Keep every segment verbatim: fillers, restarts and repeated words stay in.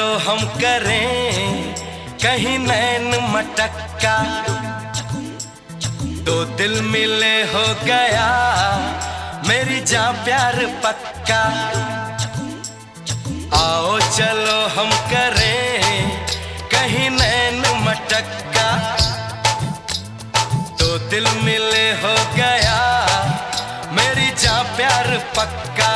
हम करें कहीं नैन मटक्का। दो दिल मिले हो गया मेरी जान प्यार पक्का। आओ चलो हम करें कहीं नैन मटक्का। दो दिल मिले हो गया मेरी जान प्यार पक्का।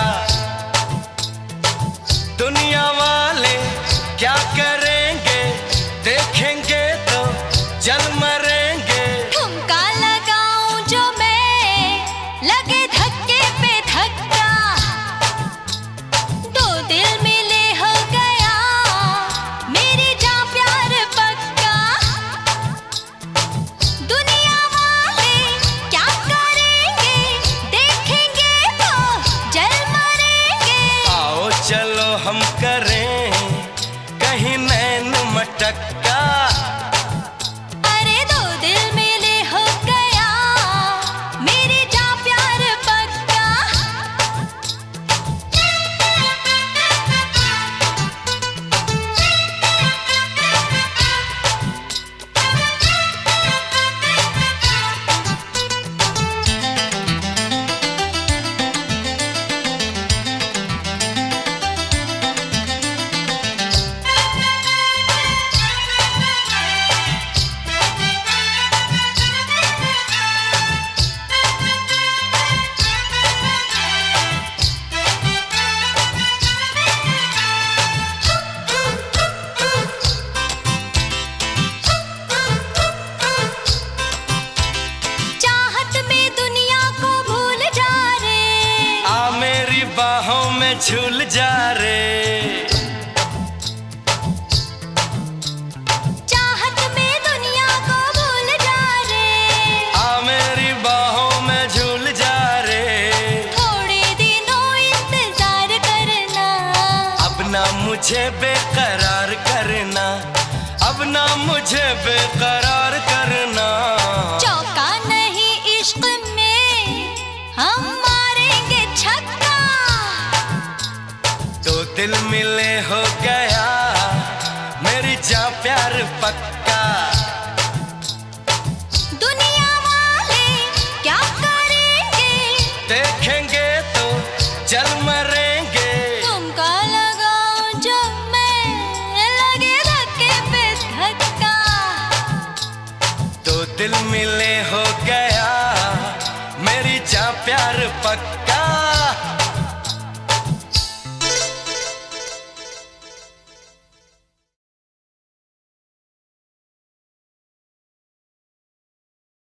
दुनिया वाले क्या करेंगे देखेंगे तो जल मरेंगे। ठुमका लगाऊं जो मैं लगे धक्के पे धक्का। दो दिल मिले हो गया मेरी जान प्यार पक्का। दुनिया वाले क्या करेंगे देखेंगे तो जल मरेंगे। आओ चलो हम करें कहीं नैन मटक्का। अरे दो दिल मिले हो गया मेरी जान प्यार पक्का। बाहों में झूल जा रे। चाहत में दुनिया को भूल जा रे। आ मेरी बाहों में झूल जा रे। थोड़े दिनों इंतजार करना। अब ना मुझे बेकरार करना। अब ना मुझे बेकरार करना। चौका नहीं इश्क में हम मारेंगे छक्का। दो दिल मिले हो गया मेरी जान प्यार पक्का। दुनिया वाले क्या करेंगे देखेंगे तो जल मरेंगे। तुमका लगाऊं जो मैं लगे धक्के पे धक्का। दो दिल मिले हो गया मेरी जान प्यार पक्का।